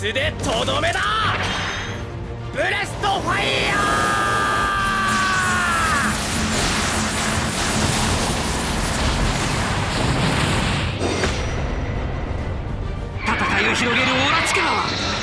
スでとどめだ。ブレストファイヤー。戦いを広げるオーラ力。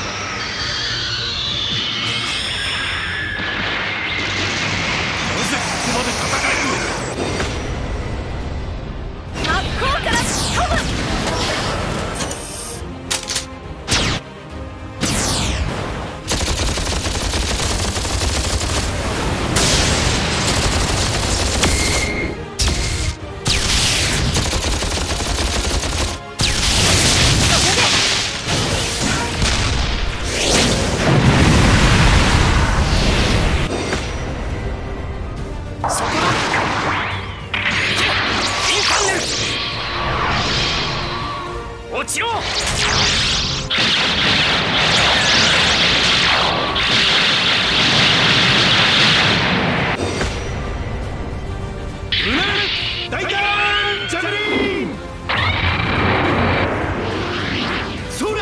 落ちろ。 大胆ジャグリーン。そりゃ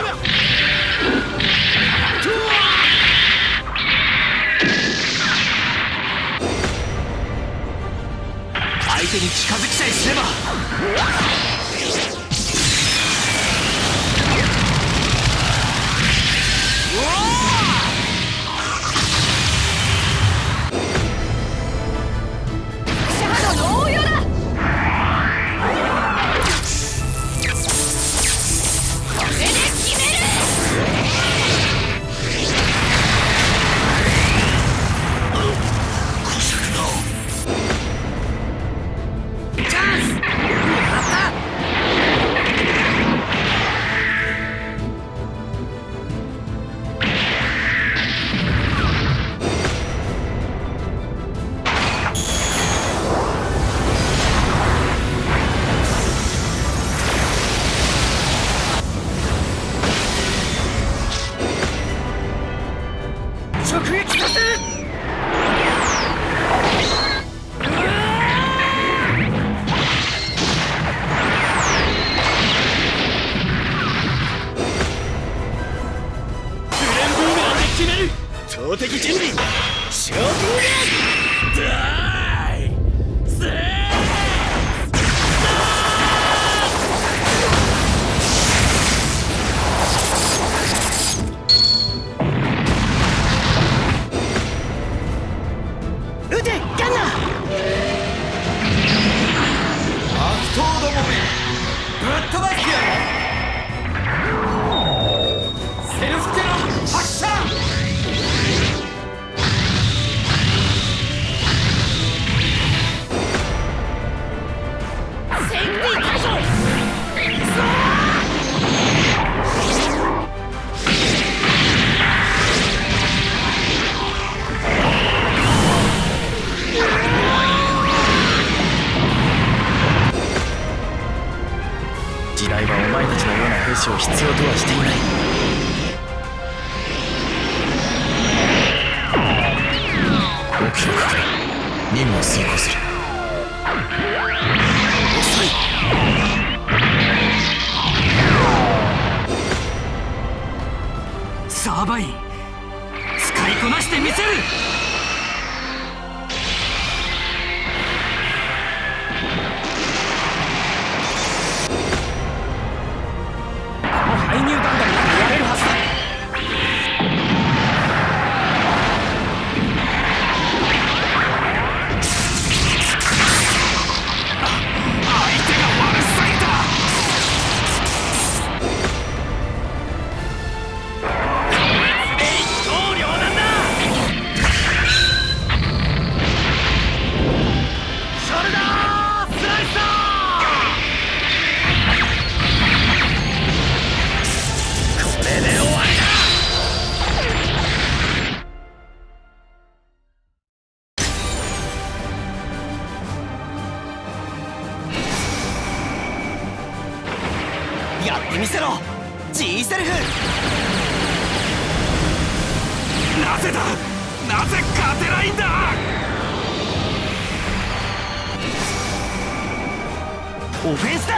相手に近づきさえすれば。 直撃させる。投擲準備。勝負だ。撃てガンナー。 悪党どもめ、ぶっ飛ばしてやる。セルフテロン発射。 時代はお前たちのような兵士を必要とはしていない。目標確認。任務を遂行する。遅い。 サーバイン使いこなしてみせる。 排入ガンダムがやれるはずだ。 相手が悪すぎた。 一刀両断だ。ショルダースライサー。これで終わりだ。やってみせろ G セルフ。 なぜだ。なぜ勝てないんだ。 オフェンスだ。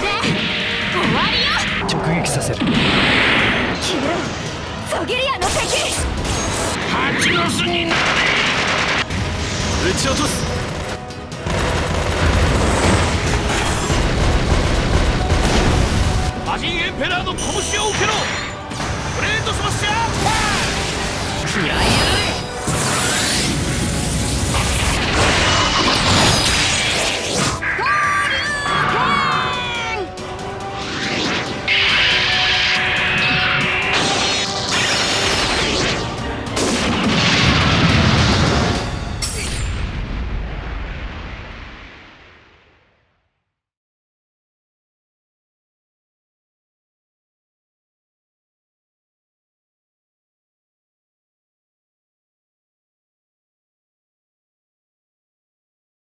で終わりよ。 直撃させる。 消えろ、ゾギリアの敵。 蜂の巣になれ。 撃ち落とす。 魔人エンペラーの拳を受けろ。ブレードスマッシャーパー。 暗い